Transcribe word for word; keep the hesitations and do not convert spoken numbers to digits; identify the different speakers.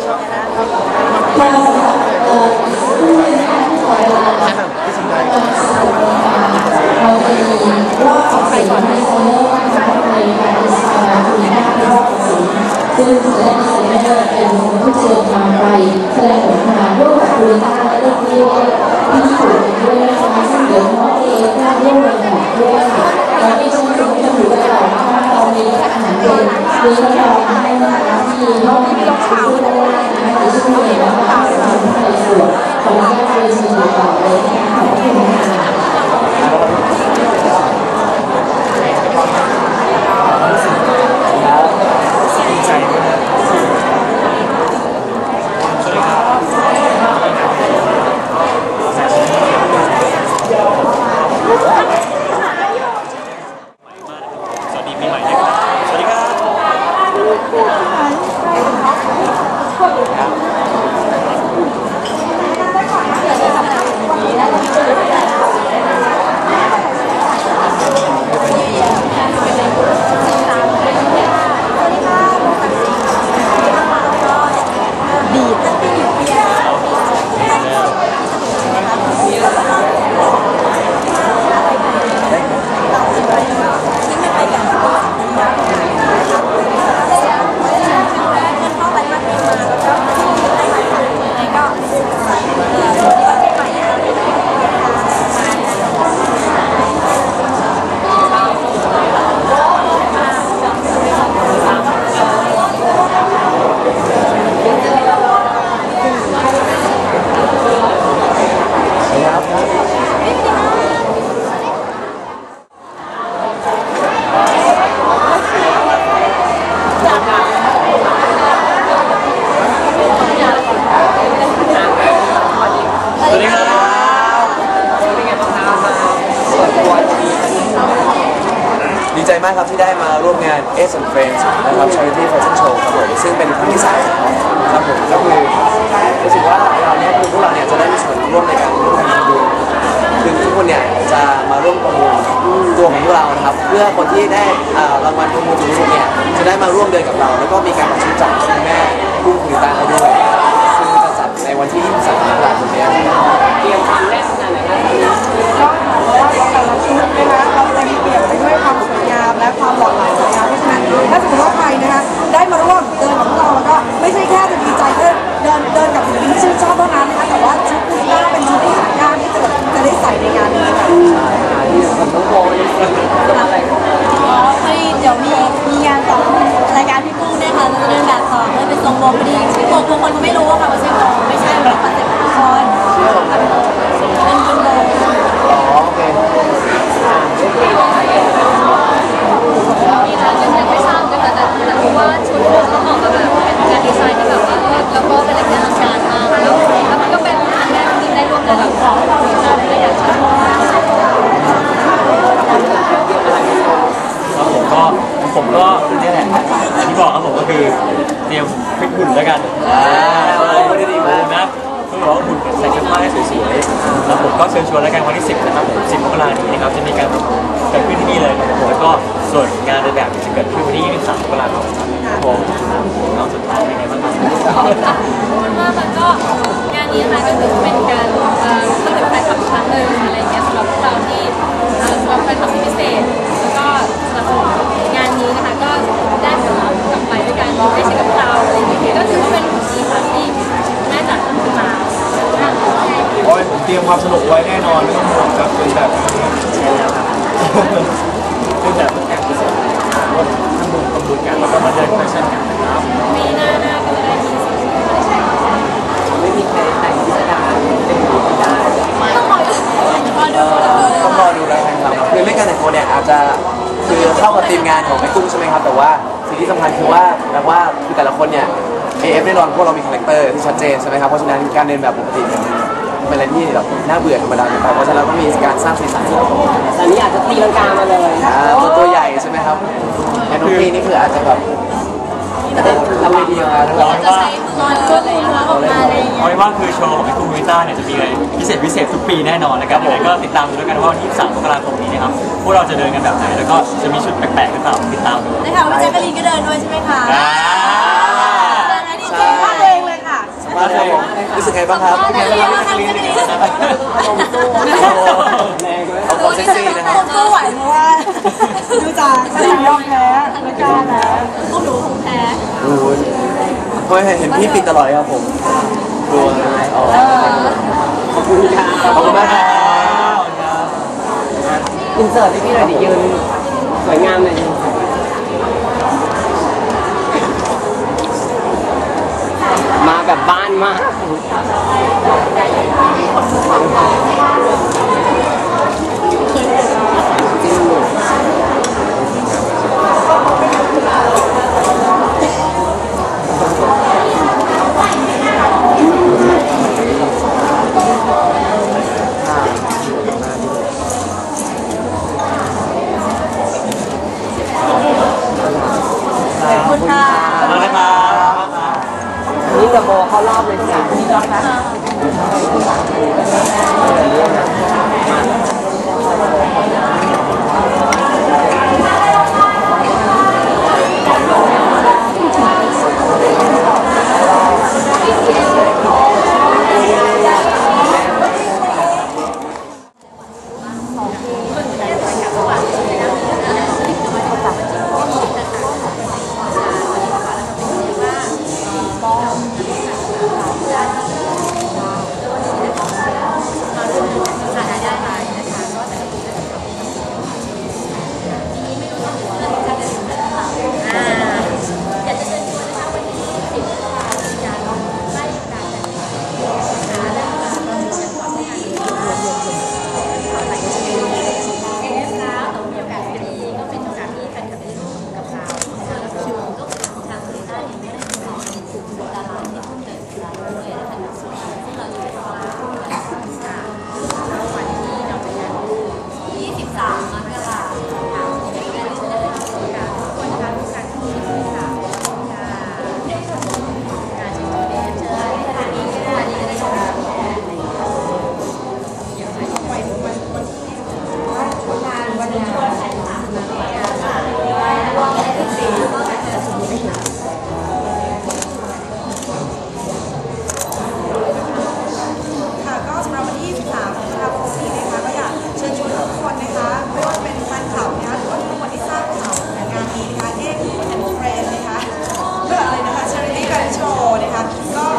Speaker 1: ก็เอ่อผู้บริหารที่ขอเวลาเราจะมีรอบของสีในโซนนะคะในการดีไซน์คือหน้ารอบของสีซึ่งและดีไซเนอร์เป็นผู้เชี่ยวชาญไปแสดงผลงานร่วมกับคุณตาและลูกที่ที่ญี่ปุ่นด้วยนะคะซึ่งเดี๋ยวน้องเองได้ร่วมกันแบบด้วยค่ะแล้วที่ช่วงนี้จะถือว่าเราตอนนี้อาหารเย็นมีน้องๆให้นะคะที่ห้องที่เราข่าวนะคะในช่วงนี้แล้วก็สอนในส่วนของการเรียนรู้ต่อเลยนะคะขอบคุณค่ะ
Speaker 2: ดีใจมากครับที่ได้มาร่วมงาน เอส and Friends นะครับ Charity Fashion Show ครับผมซึ่งเป็นครั้งที่สามครับผมก็คือรู้สึกว่าเราเนี่ยคือพวกเราเนี่ยจะได้มีส่วนร่วมในการร่วมกันทำบุญคือทุกคนเนี่ยจะมาร่วมประมูลตัวของพวกเรานะครับเพื่อคนที่ได้รางวัลประมูลสูงสุดเนี่ยจะได้มาร่วมเดินกับเราแล้วก็มีการประชุมจัดคุณแม่กุ้งคุณตาให้ด้วยซึ่งจะจัดในวันที่ยี่สิบสามมกราคมนี้เตรียมความแน่นขนาดไหนครับ
Speaker 3: ก็ถามว่าแต่ละชุดนะคะเราจะมีเปลี่ยนไปด้วยความสวยงามและความหลากหลายนะคะเพราะฉะนั้นถ้าสมมติว่าใครนะคะได้มาร่วมเดินกับพวกเราแล้วก็ไม่ใช่แค่จะดีใจเดินเดินเดินกับศิลปินที่ชื่นชอบเท่านั้นนะคะแต่ว่าชุดนี้ก็เป็นชุดที่หายากที่จะจะได้ใส่ในงานนี้ค่ะ
Speaker 2: ที่ผมต้องโบยอะไร
Speaker 4: อ๋อพอดีเดี๋ยวมีมีงานต่อรายการพี่กุ้งเนี่ยค่ะจะเดินแบบต่อเพื่อเป็นทรงโบพอดีพี่กุ้งทุกคนก็ไม่รู้ว่าค่ะว่าใช่โบไม่ใช่แบบคอนเซ็ปต์ของทุกคนเป็นเป็นโบ
Speaker 2: อ๋อโอเค
Speaker 4: มีร้านยังไม่ทราบนะคะแต่แต่รู้ว่าชุดโบก็ออกมาแบบเป็นการดีไซน์ที่แบบว่าแล้วก็เป็นอะไรที่อลังการมากแล้วแล้วมันก็เป็นครั้งแรกที่ได้ร่วมงานกับของงานและอยากชอบมาก
Speaker 5: ผมก็ผมก็นี่แหละที่บอกครับผมก็คือเตรียมฟิตหุ่นแล้วกัน
Speaker 2: ไม่ได้ดีมาก
Speaker 5: นะต้องบอกว่าหุ่นใส่เสื้อผ้าให้สวยๆแล้วผมก็เชิญชวนแล้วกันวันที่สิบนะครับผมสิบมกราคมนี้นะครับจะมีการเกิดขึ้นที่นี่เลยผมแล้วก็ส่วนงานในแบบจะเกิดขึ้นวันที่ยี่สิบสามมกราคมผมน้องสุดท้ายเป็นไงบ้างครับ
Speaker 4: ว่ามันก็งานนี้นะคะก็ถือเป็นการต้องถึงแฟนคลับครั้งหนึ่งอะไรเงี้ยสำหรับพวกเราที่สำหรับแฟนคลับที่พิเศษแล้วก็สำหรับงานนี้นะคะก็ได้ผลลัพธ์กลับไปด้วยกันไม่ใช่กับเราอะไรอย่างเงี้ยก็ถือว่าเป็นสีสันที่น่าจัดขึ้นมา
Speaker 5: โอ้ยผมเตรียมความสนุกไว้แน่นอนไม่ต้องห่วงครับเป็นแบบใช่แล้วครับเป็นแบบแอบพิเศษว่าทำบุญทำบุญกันแล้วก็มาเดินแฟชั่นกันนะครับ
Speaker 4: มีหน้าหน้าก็ได้มีสี
Speaker 2: ไม่มีใครแต่งพิสดารเต็มที่ได้
Speaker 4: ต้องรอดู
Speaker 2: ต้องรอดูแล้วกันครับคือเรื่องการแต่งตัวเนี่ยอาจจะคือเข้ากับทีมงานของแม่กุ้งใช่ไหมครับแต่ว่าสิ่งที่สำคัญคือว่าแบบว่าคือแต่ละคนเนี่ย เอ เอฟ แน่นอนพวกเรามีคาแรคเตอร์ที่ชัดเจนใช่ไหมครับเพราะฉะนั้นการเดินแบบปกติเนี่ยเป็นอะไรที่แบบน่าเบื่อธรรมดาไปเพราะฉะนั้นต้องมีการสร้างสีสัน
Speaker 3: แต่นี้อาจจะตีลังกามาเลย
Speaker 2: ตัวตัวใหญ่ใช่ไหมครับแต่น้องปีนี่คืออาจจะแบบได้ทำอะไรดีมา
Speaker 4: แล้วว่าจะใช้นอนก็เลยนะคะออกมาอะไรอย่างเงี้ย
Speaker 5: เอาไว้ว่าคือโชว์ของพี่กุ้งวิต้าเนี่ยจะมีอะไรพิเศษพิเศษทุกปีแน่นอนนะครับยังไงก็ติดตามดูแล้วกันว่าวันที่สามมกราคมนี้นะครับพวกเราจะเดินกันแบบไหนแล้วก็จะมีชุดแปลกๆหรือเปล่าติดตามดู
Speaker 4: ได้ค่ะพี่แจ๊กกะลีนก็เดินด้วยใช่ไหมคะ
Speaker 3: เดินดีใจมากเองเลย
Speaker 2: บ้างครับ
Speaker 5: เป็นไงบ้างครับพี่กรีนนะครับ
Speaker 2: เอาความเซ็กซี่นะครับ
Speaker 3: ก็ไหวเพราะว่าดูจากสนามยอมแพ้ไม่กล้าแล้ว
Speaker 4: พวกหนูของแท้
Speaker 2: โอ้ยเพราะเห็นพี่ปิดตลอดเลยครับผมกลัวเลยอ๋อขอบคุณครับขอบคุณมากครับ
Speaker 6: อินเสิร์ตให้พี่หน่อยดิยืนสวยงามเลยมาแบบบ้านมาก
Speaker 3: ขอบคุณค่ะ
Speaker 5: ขอบคุณนะครับ
Speaker 6: นี่กับโบเข้ารอบเลยสิพี่จ๊อบคะ
Speaker 3: ค่ะก็สำหรับวันที่ยี่สิบสามมกราคมนี้นะคะก็อยากเชิญชวนทุกคนนะคะไม่ว่าจะเป็นแฟนคลับนะคะหรือว่าทุกคนที่ทราบข่าวงานนี้นะคะที่แอนด์เฟรนนะคะเพื่ออะไรนะคะ Charity Garden Show นะคะก็